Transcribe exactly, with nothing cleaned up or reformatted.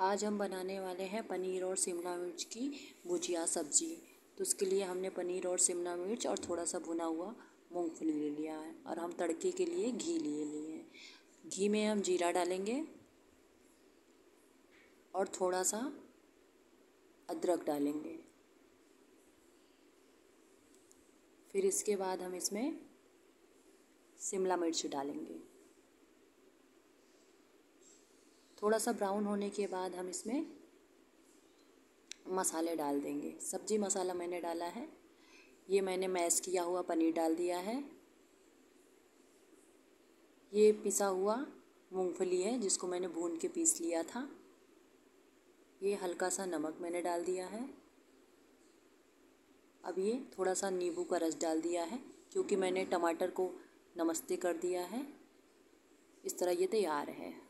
आज हम बनाने वाले हैं पनीर और शिमला मिर्च की भुजिया सब्जी। तो उसके लिए हमने पनीर और शिमला मिर्च और थोड़ा सा भुना हुआ मूंगफली ले लिया है और हम तड़के के लिए घी लिए लिए हैं। घी में हम जीरा डालेंगे और थोड़ा सा अदरक डालेंगे। फिर इसके बाद हम इसमें शिमला मिर्च डालेंगे। थोड़ा सा ब्राउन होने के बाद हम इसमें मसाले डाल देंगे। सब्जी मसाला मैंने डाला है, ये मैंने मैश किया हुआ पनीर डाल दिया है। ये पिसा हुआ मूंगफली है जिसको मैंने भून के पीस लिया था। ये हल्का सा नमक मैंने डाल दिया है। अब ये थोड़ा सा नींबू का रस डाल दिया है क्योंकि मैंने टमाटर को नमस्ते कर दिया है। इस तरह ये तैयार है।